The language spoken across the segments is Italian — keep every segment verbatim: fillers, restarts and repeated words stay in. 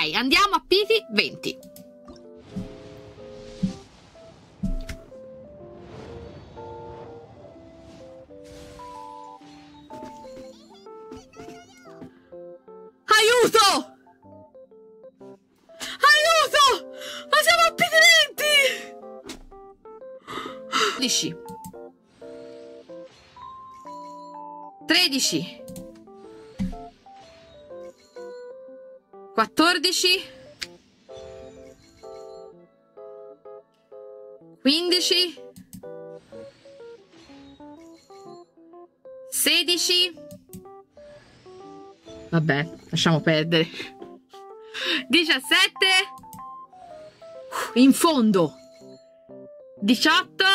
andiamo a Piti venti. Aiuto! Aiuto! Ma siamo a Piti venti! dodici, tredici, quattordici, quindici, sedici, vabbè, lasciamo perdere, diciassette, in fondo, diciotto,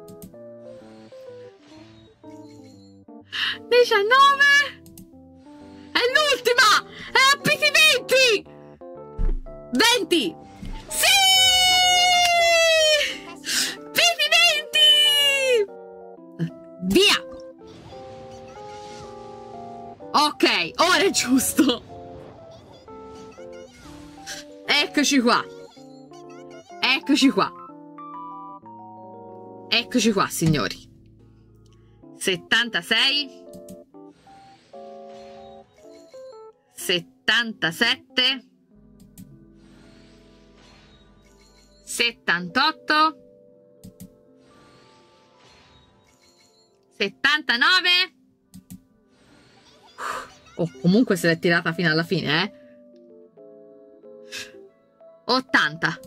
diciannove, è l'ultima, è a Piti venti, venti, sì, Piti venti, via, ok, ora è giusto, eccoci qua, eccoci qua, eccoci qua signori, settantasei, settantasette, settantotto, settantanove, oh, comunque se l'è tirata fino alla fine, eh, ottanta,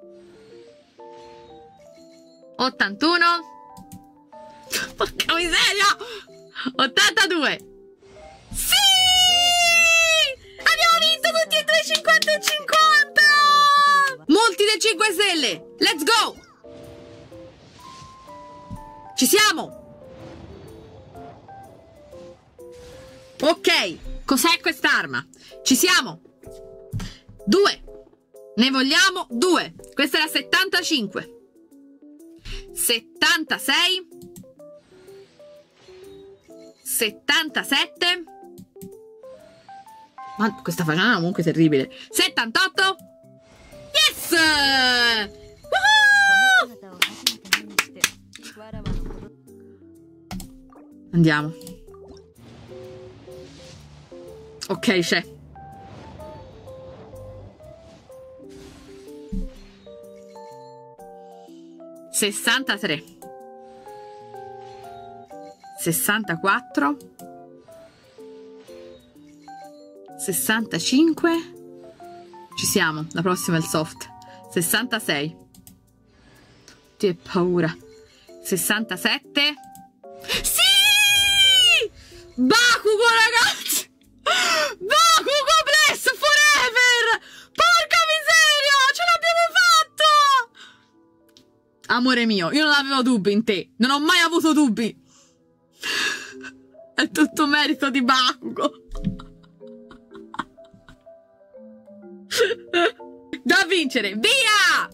ottantuno, porca miseria, ottantadue, sì, abbiamo vinto tutti e tre cinquanta e cinquanta, molti del cinque stelle, let's go, ci siamo, ok, cos'è quest'arma, ci siamo, due, ne vogliamo due, questa è la settantacinque, settantasei, settantasette, ma questa facciata è comunque terribile, settantotto, yes, woohoo! Andiamo, ok, c'è, sessantatré, sessantaquattro, sessantacinque, ci siamo, la prossima è il soft, sessantasei, che paura, sessantasette, sì, Bakugo ragazzi, Bakugo Bless Forever, porca miseria, ce l'abbiamo fatta, amore mio, io non avevo dubbi in te, non ho mai avuto dubbi, è tutto merito di Bakugo. Da vincere, via!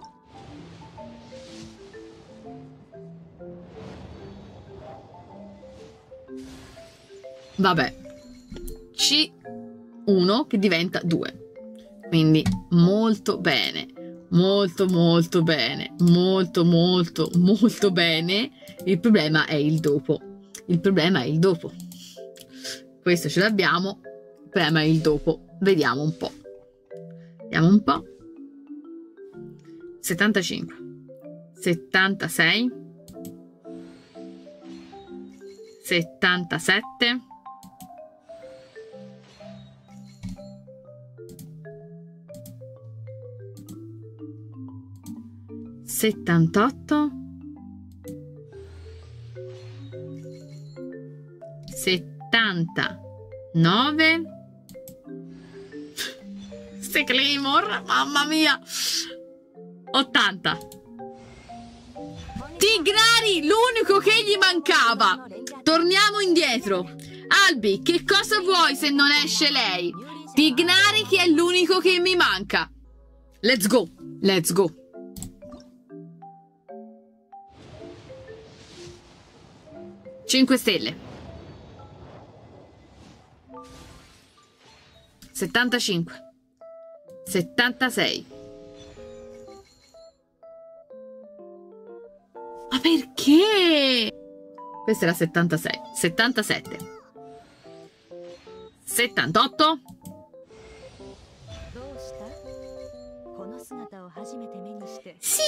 Vabbè, C uno che diventa due, quindi molto bene, molto molto bene, molto molto molto bene. Il problema è il dopo, il problema è il dopo, questo ce l'abbiamo, il problema è il dopo, vediamo un po', vediamo un po', settantacinque, settantasei, settantasette, settantotto, settantanove, ste Claymore, mamma mia, ottanta, Tigrari, l'unico che gli mancava. Torniamo indietro. Albi, che cosa vuoi se non esce lei? Tigrari che è l'unico che mi manca. Let's go, let's go. cinque stelle. settantacinque, settantasei. Ma perché? Questa era settantasei. settantasette. settantotto. Sì!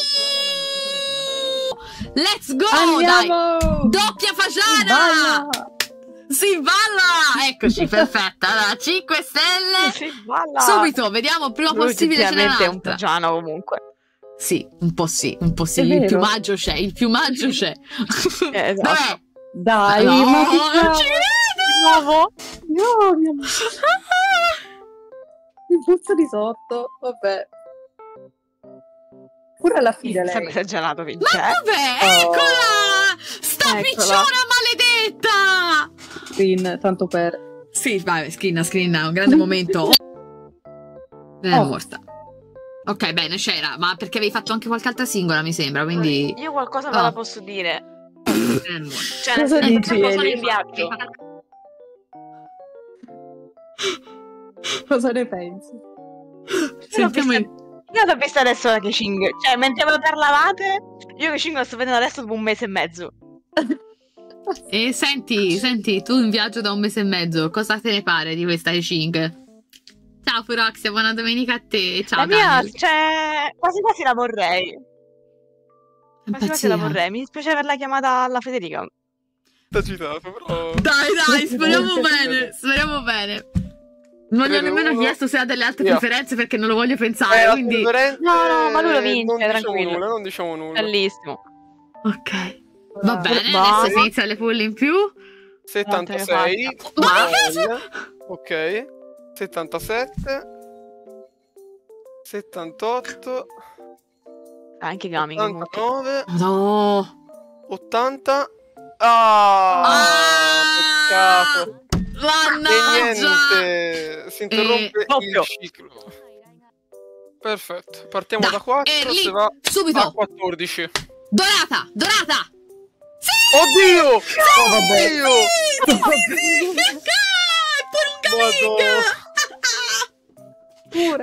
Let's go! Andiamo! Dai! Doppia fagiana! Si balla! Eccoci, perfetta. Allora, cinque stelle. Si balla! Subito, vediamo il prima Lui possibile. Ce n'è effettivamente è un un'altra. pagiano comunque. Sì, un po' sì, un po' sì. È Il vero? piumaggio c'è, il piumaggio c'è. Eh, esatto. Dov'è? Dai, No, ma che non cavolo! ci credo! Di nuovo? No, mio amore. Il puzzo di sotto, vabbè. Pure alla fine Sempre lei. esagerato, Ma vince. dov'è? Oh. Eccola! Sta Eccola. picciona maledetta! Screen, tanto per... Sì, vai, screen, screen, un grande momento. È Oh. morta. Ok, bene, c'era, ma perché avevi fatto anche qualche altra singola, mi sembra, quindi... Io qualcosa ve Oh. la posso dire. È morta. Cioè, nel Cosa senso, dici, sono Eli? in viaggio. Cosa ne pensi? Sentiamo il... Io l'ho vista adesso da Keshing. Cioè, mentre me lo parlavate, io Keshing lo sto vedendo adesso dopo un mese e mezzo. E senti, senti, tu in viaggio da un mese e mezzo, cosa te ne pare di questa Heching? Ciao Furoxia, buona domenica a te. Ciao la mia, Daniel. cioè, quasi quasi la vorrei. Quasi quasi la Impazzia. vorrei. Mi dispiace averla chiamata alla Federica. T'ha citato, però... Dai, dai, speriamo bene, speriamo bene. Non gli ho Credo nemmeno uno. chiesto se ha delle altre Io. preferenze perché non lo voglio pensare, Eh, quindi... preferenze, No, no, ma lui lo vince, non diciamo tranquillo. nulla, non diciamo nulla. Bellissimo. Ok, va bene, Vai. adesso si inizia le pull in più. settantasei. Ma Ok. settantasette. settantotto. Anche Gami comunque. ottantanove. no. ottanta. Ah! Ah! Peccato. E Mannaggia! niente, si interrompe doppio. il ciclo. Perfetto, partiamo Dai, da quattro, Erli, si va a subito! quattordici. Dorata! Dorata! Sì! Oddio! Sì! Oh, vabbè. Sì! Sì! Pure un Madonna. Pure.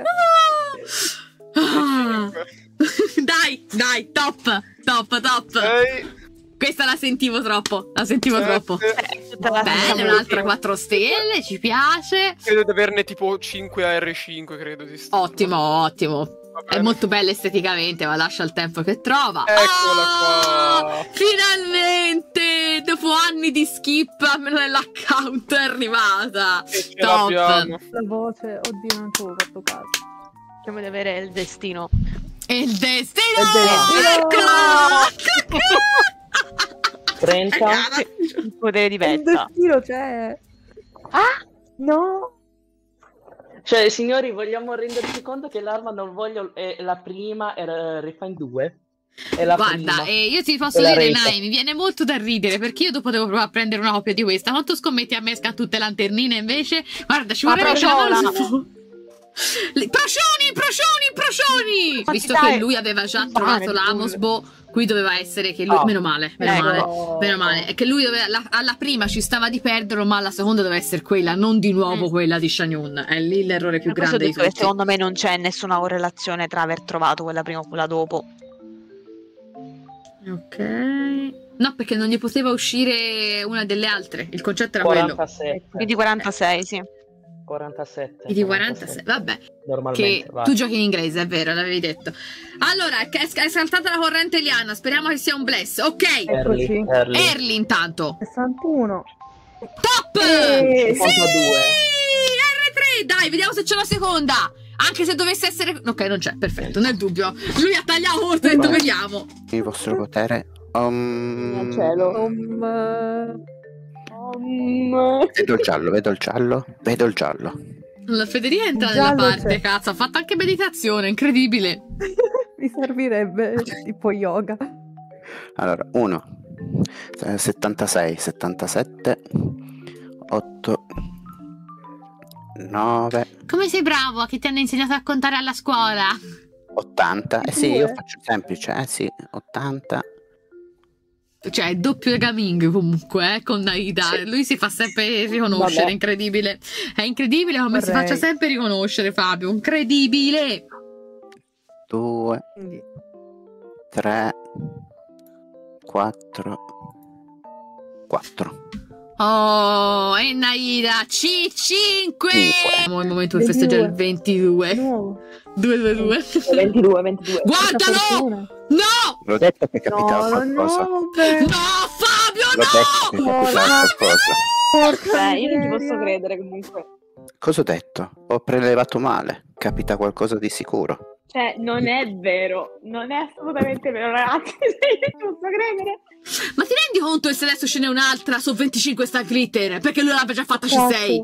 Ah. Dai, dai, top, top, top. sei, Questa la sentivo troppo, la sentivo troppo. sette. Tutta la Bene, stessa un'altra quattro stelle, ci piace. Credo di averne tipo cinque A R cinque, credo di st- Ottimo, ottimo. Va È bene. molto bella esteticamente, ma lascia il tempo che trova. Eccola Ah, qua. finalmente, dopo anni di skip, almeno nell'account è arrivata. E ce Top. l'abbiamo. La voce, oddio, non ci avevo fatto caso. Cerchiamo di avere il destino. E il destino! Il destino! Eccola! trenta. Il potere di Il Vetta. destino c'è. Ah! No. Cioè, signori, vogliamo renderci conto che l'arma non voglio è la prima era Refine due. È la Guarda, prima. eh, io ti posso della dire, rete. Nai, mi viene molto da ridere perché io dopo devo provare a prendere una copia di questa. Quanto scommetti a me sca tutte lanternine invece? Guarda, ci Ma vorrebbe prociola. Le- Procioni, procioni, procioni! Ma Visto dai, che lui aveva già male, trovato Bull. l'Amosbo, qui doveva essere che lui... Oh. Meno male, meno Ecco. male, meno male. È che lui doveva, alla, alla prima ci stava di perderlo, ma alla seconda doveva essere quella, non di nuovo Mm. quella di Shanyun. È lì l'errore più Per questo ho grande di detto che tutti. secondo me non c'è nessuna correlazione tra aver trovato quella prima o quella dopo. Ok. No, perché non gli poteva uscire una delle altre. Il concetto era quello. quarantasette. Quindi quarantasei, sì. quarantasette. E di quarantasei, vabbè, Normalmente. che vai. tu giochi in inglese, è vero, l'avevi detto. Allora, è, è saltata la corrente liana, speriamo che sia un bless. Ok, Early, Eccoci. early. Early intanto. sessantuno. Top! Eh, Sì! cinquantadue. R tre, dai, vediamo se c'è la seconda. Anche se dovesse essere... Ok, non c'è, perfetto, nel dubbio. Lui ha tagliato molto e ha detto, Vai. vediamo. Il vostro potere. Um, Al cielo. Um, eh, Vedo il giallo, vedo il giallo, vedo il giallo. La Federica entra Il nella giallo parte, c'è. cazzo, ha fatto anche meditazione, incredibile. mi servirebbe tipo yoga. Allora, uno, settantasei, settantasette, otto, nove, Come sei bravo, che ti hanno insegnato a contare alla scuola? ottanta. Eh sì, io Due. faccio semplice, eh sì, ottanta, Cioè, è doppio gaming comunque, eh, con Naida. Sì. Lui si fa sempre riconoscere, Vabbè. incredibile. È incredibile come si Vorrei. faccia sempre riconoscere, Fabio. Incredibile. due, Quindi tre, quattro, quattro. Oh, e Naida, C cinque. Cinque. Mo' è il momento di festeggiare il ventidue. nuovo. due due due. ventidue, ventidue. Guardalo! Fortuna. No! L'ho detto che capitava No, qualcosa. no, beh. No, Fabio, L'ho detto che no! No, capitava no. qualcosa. Porca Eh, io non ci posso miseria. credere comunque. Cosa ho detto? Ho prelevato male. Capita qualcosa di sicuro. Cioè, non è vero, non è assolutamente vero, ragazzi. Io non ci posso credere. Ma ti rendi conto che se adesso ce n'è un'altra su venticinque sta glitter? Perché lui l'aveva già fatta C sei.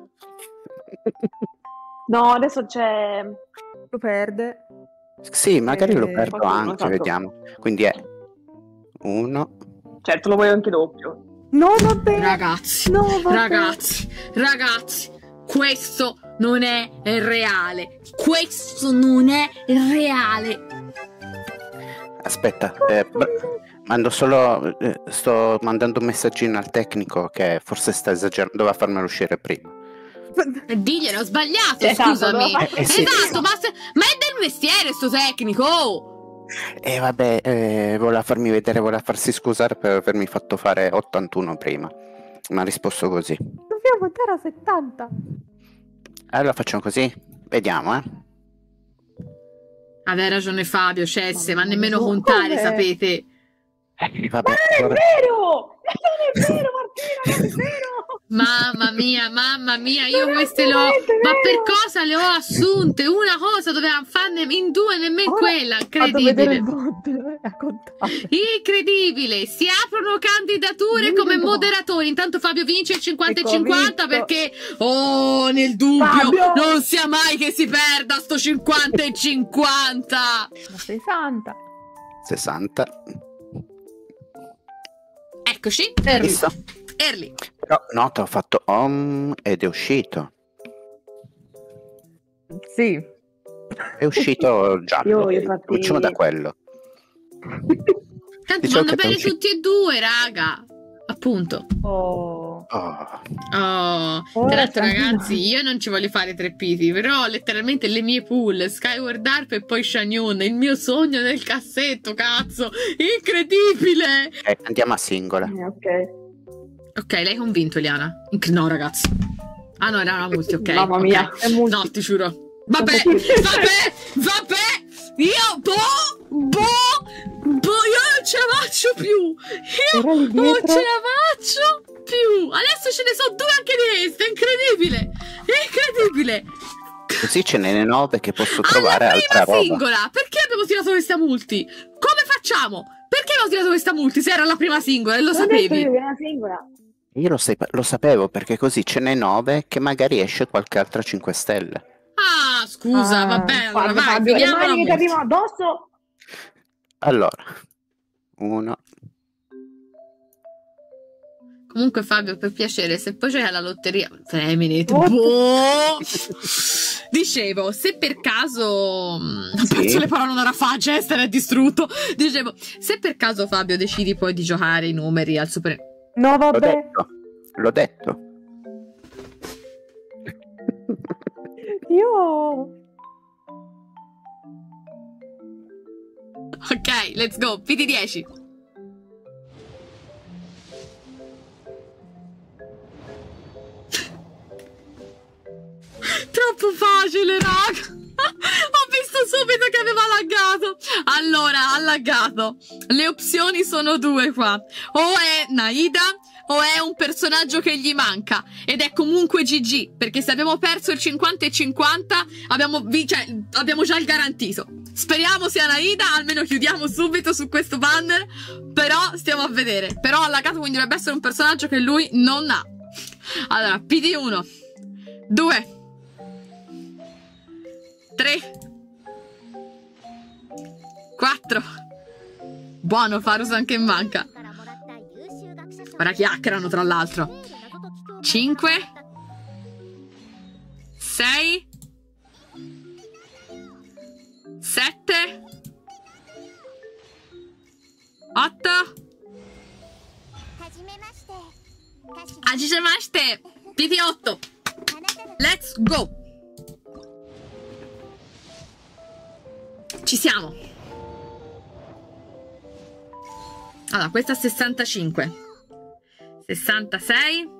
No, adesso c'è. Lo perde. Sì, magari lo Eh, perdo qualcuno, anche, esatto. vediamo. Quindi è uno. Certo, lo voglio anche doppio. No, vabbè. Ragazzi, No, vabbè. ragazzi, ragazzi, questo non è reale. Questo non è reale. Aspetta, eh, br- mando solo. eh, sto mandando un messaggino al tecnico che forse sta esagerando. Doveva farmelo uscire prima. Diglielo, ho sbagliato, Esatto, scusami. doveva Eh, eh, sì, esatto, sì. ma, se- ma è del mestiere sto tecnico. oh. E vabbè, eh, voleva farmi vedere, voleva farsi scusare per avermi fatto fare ottantuno prima. Mi ha risposto così. Dobbiamo andare a settanta. Allora facciamo così? Vediamo, eh. Aveva ragione Fabio, cesse, ma Ma nemmeno no, contare, come? sapete. Eh, vabbè, Non è allora- vero! Non è vero, Martina, non è vero! Mamma mia, mamma mia, io Non è queste le ho... assolutamente Ma per vero! cosa le ho assunte? Una cosa dovevamo farne in due, nemmeno Ora quella, Vado a vedere incredibile. il voto a contare. Incredibile, si aprono candidature Io come no. moderatori. Intanto Fabio vince il cinquanta e Ecco, cinquanta visto. perché, oh, nel dubbio, Fabio! non sia mai che si perda sto cinquanta e cinquanta. Ma sessanta. sessanta. Eccoci, Early. Visto? Early. Però nota, ho fatto om ed è uscito. Sì. È uscito giallo. Io, infatti- Cominciamo da quello. Tanto Diciamo vanno che bene per usci- tutti e due, raga. Appunto. Oh. Oh, Oh, Oh, tra l'altro tranquilla. ragazzi, io non ci voglio fare tre piti, però letteralmente le mie pool, Skyward Harp e poi Shanyun, il mio sogno nel cassetto, cazzo, incredibile! ok, andiamo a singola. Eh, ok. Ok, lei è convinto, Eliana? Inc- no, ragazzi. Ah no, era una multi, ok. Mamma ok. mia, è multi. No, ti giuro. Vabbè, vabbè, vabbè! Io, boh, boh, boh, io non ce la faccio più! Era Io lì non dietro. ce la faccio più! Adesso ce ne sono due anche di queste, è incredibile! Incredibile! Così ce n'è nove che posso Alla trovare prima altra roba. singola, perché abbiamo tirato questa multi? Come facciamo? Perché abbiamo tirato questa multi se era la prima singola e lo L'ho detto sapevi? io che era una singola. Io lo, sai- lo sapevo perché così ce n'è nove che magari esce qualche altra cinque stelle. Ah, scusa, Ah, vabbè, allora Guarda, vai, Fabio, le finiamo la mani che ti multi. arrivano addosso. Allora, uno. Comunque Fabio, per piacere, se poi c'è la lotteria Feminate, Oh. boh! Dicevo, se per caso mm, ho Sì. perso le parole una rafaggia, Esther è distrutto. Dicevo, se per caso Fabio decidi poi di giocare i numeri al super No, L'ho vabbè. detto. L'ho detto. Io... Ok, let's go, P D dieci. Troppo facile, raga. Ho visto subito che aveva laggato. Allora, ha laggato. Le opzioni sono due qua. O è Naida o è un personaggio che gli manca. Ed è comunque G G. Perché se abbiamo perso il cinquanta e cinquanta, abbiamo, vi- cioè, abbiamo già il garantito. Speriamo sia Naida, almeno chiudiamo subito su questo banner. Però stiamo a vedere. Però ha laggato, quindi dovrebbe essere un personaggio che lui non ha. Allora, P D uno, due, tre, quattro. Buono, Farusan che manca. Ora chiacchierano tra l'altro. cinque, sei, sette, otto, otto. Let's go. Ci siamo. Allora, questa è sessantacinque. sessantasei.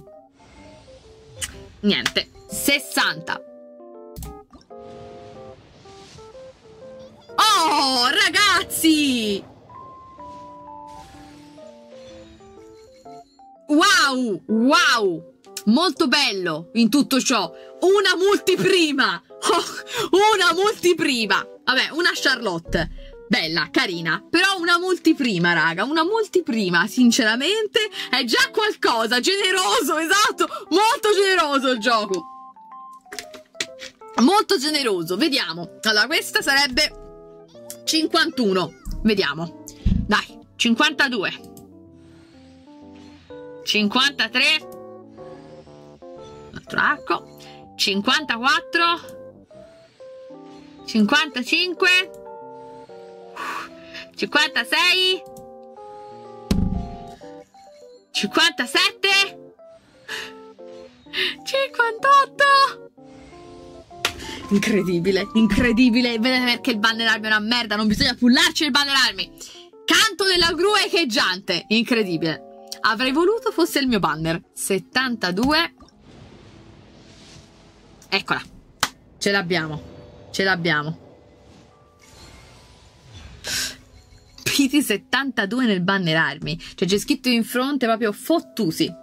Niente. sessanta. Oh, ragazzi! Wow, wow! Molto bello in tutto ciò. Una multiprima. Oh, una multiprima. Vabbè, una Charlotte. Bella, carina. Però una multiprima, raga. Una multiprima, sinceramente, è già qualcosa. Generoso, esatto. Molto generoso il gioco. Molto generoso. Vediamo. Allora, questa sarebbe cinquantuno. Vediamo. Dai, cinquantadue. cinquantatré. Un altro arco. cinquantaquattro. cinquantacinque. cinquantasei. cinquantasette. cinquantotto. Incredibile, incredibile. Vedete perché il banner armi è una merda. Non bisogna pullarci il banner armi. Canto della gru echeggiante. Incredibile. Avrei voluto fosse il mio banner. settantadue. Eccola. Ce l'abbiamo. Ce l'abbiamo. P T settantadue nel banner armi. Cioè c'è scritto in fronte proprio fottusi.